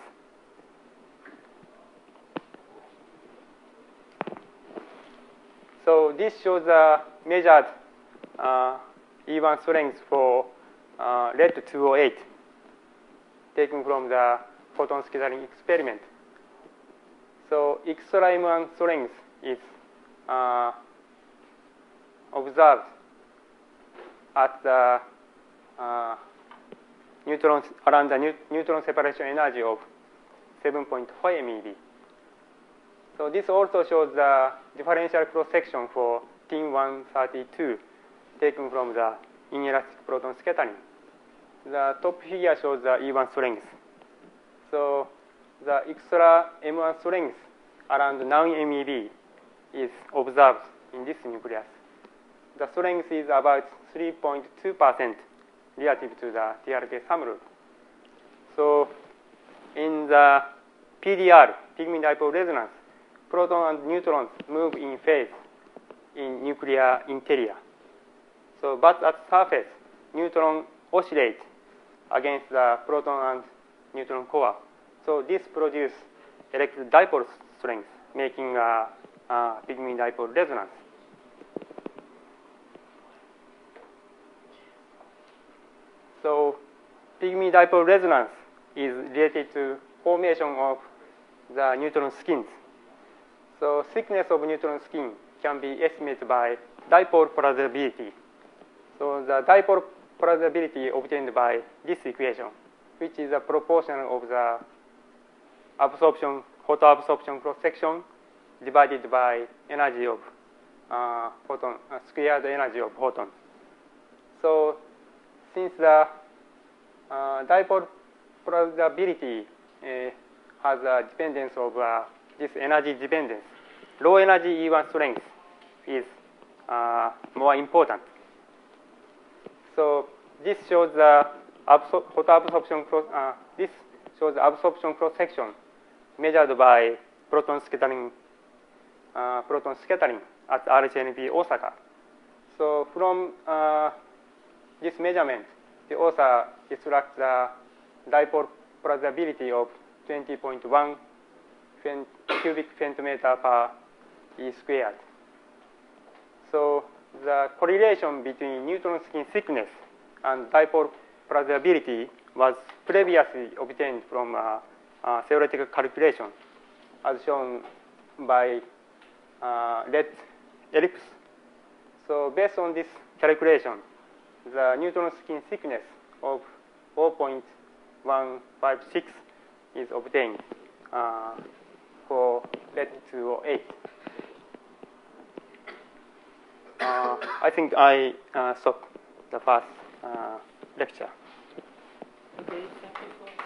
So this shows the measured uh, E one strength for uh, lead two oh eight taken from the photon scattering experiment. So extra M one strength is uh, observed at the uh, neutrons around the ne neutron separation energy of seven point four MeV. So this also shows the differential cross-section for T I M one thirty-two taken from the inelastic proton scattering. The top figure shows the E one strength. So the extra M one strength around nine MeV is observed in this nucleus. The strength is about three point two percent relative to the T R K sum rule. So in the P D R, pigment dipole resonance, protons and neutrons move in phase in nuclear interior. So, but at surface, neutrons oscillate against the proton and neutron core. So this produces electric dipole strength, making a, a pigment dipole resonance. So pigment dipole resonance is related to formation of the neutron skins. So thickness of neutron skin can be estimated by dipole polarizability. So the dipole polarizability obtained by this equation, which is a proportion of the absorption, photoabsorption cross-section divided by energy of uh, photon, uh, squared energy of photon. So since the uh, dipole polarizability uh, has a dependence of uh, this energy dependence, low energy E one strength is uh, more important. So this shows the absor photoabsorption cross. Uh, this shows the absorption cross section measured by proton scattering, uh, proton scattering at R H N P Osaka. So from uh, this measurement, the author extracts the dipole polarizability of twenty point one cubic centimeter per E squared. So the correlation between neutron skin thickness and dipole polarizability was previously obtained from uh, uh, theoretical calculation, as shown by uh, red ellipse. So based on this calculation, the neutron skin thickness of zero point one five six is obtained uh, for lead two oh eight. Uh, I think I uh, stopped the first uh, lecture. Okay, thank you for